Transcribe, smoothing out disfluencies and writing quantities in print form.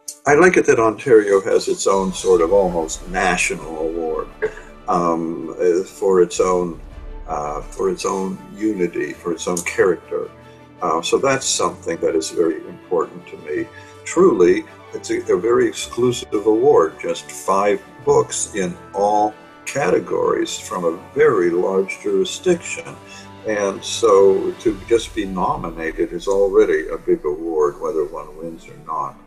I like it that Ontario has its own sort of almost national award for its own unity, for its own character. So that's something that is very important to me. Truly, it's a very exclusive award, just 5 books in all categories from a very large jurisdiction. And so to just be nominated is already a big award, whether one wins or not.